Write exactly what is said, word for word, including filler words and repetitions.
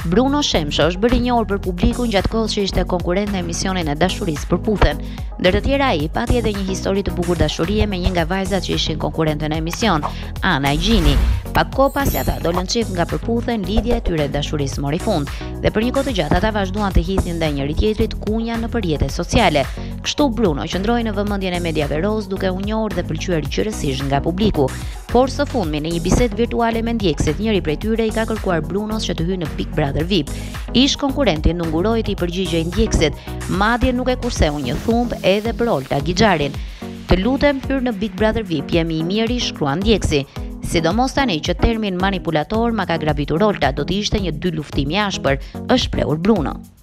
Bruno Shemsho është bërë i njohur për publikun gjatë kohës që ishte konkurrent në emisionin e dashurisë për Puthen. Ndër të tjera ai pati edhe një histori të bukur dashurie me një nga vajzat që ishin konkurrente në emision, Ana Gjini. Pak kohë pas ata dolën çift nga përputhen, lidhja e tyre dashurisë mori fund dhe për një kohë të gjatë ata vazhduan të hithin ndaj njëri tjetrit kunja nëpër rrjetet sociale. Kështu Bruno qëndroi në vëmendjen e mediave roz duke u njohur dhe pëlqyer gjërësisht nga publiku. Por së fundmi në një bisedë virtuale me ndjekësit, njëri prej tyre i ka kërkuar Brunos që të hyjë në Big Brother V I P. Ish konkurrenti ndunguroi të i përgjigjej ndjekësit, madje nuk e kurseu një thumb edhe për Olta Gixharin. Të lutem hyr në Big Brother V I P, jemi i miri, shkruan ndjekësi. Sidomos tani që termin manipulator ma ka grabitur Olta, do të ishte një dy luftim i ashpër, është shprehur Bruno.